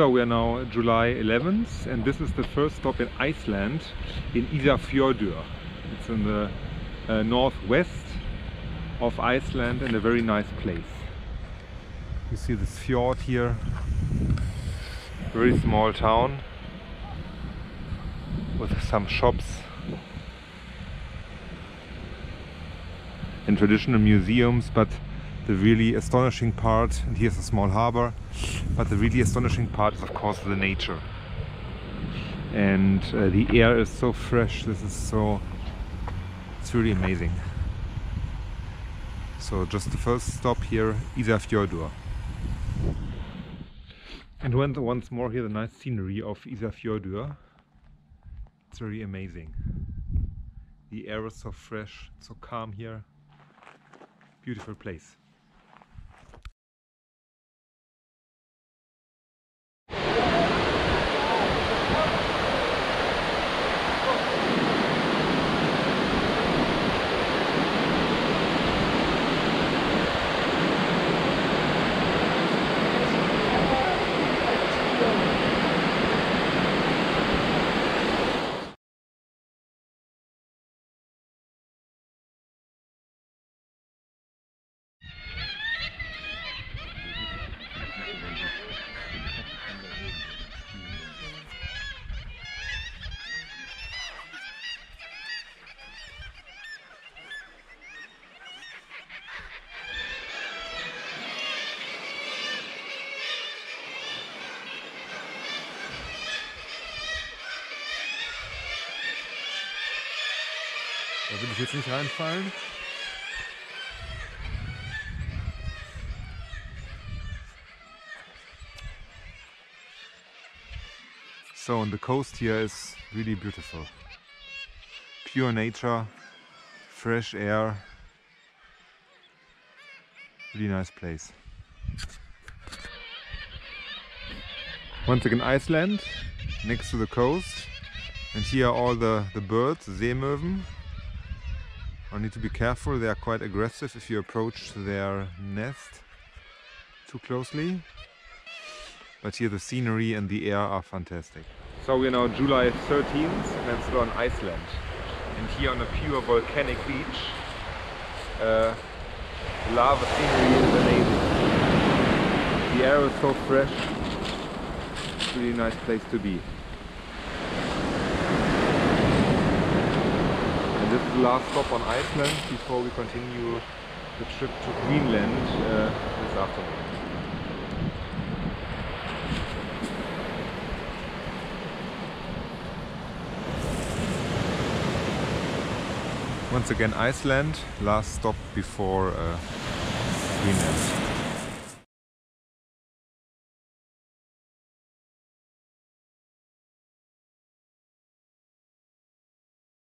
So we are now July 11th and this is the first stop in Iceland, in Ísafjörður. It's in the northwest of Iceland and a very nice place. You see this fjord here, very small town with some shops and traditional museums, but the really astonishing part, and here's a small harbor, but the really astonishing part is of course the nature. And the air is so fresh, it's really amazing. So just the first stop here, Ísafjörður. And once more here the nice scenery of Ísafjörður. It's really amazing. The air is so fresh, so calm here. Beautiful place. Da will ich jetzt nicht reinfallen. So, and the coast here is really beautiful. Pure nature, fresh air. Really nice place. Once again Iceland, next to the coast. And here are all the birds, Seemöwen. You need to be careful, they are quite aggressive if you approach their nest too closely. But here the scenery and the air are fantastic. So we are now July 13th and still on Iceland. And here on a pure volcanic beach, the lava scenery is amazing. The air is so fresh, it's a really nice place to be. This is the last stop on Iceland before we continue the trip to Greenland this afternoon. Once again Iceland, last stop before Greenland.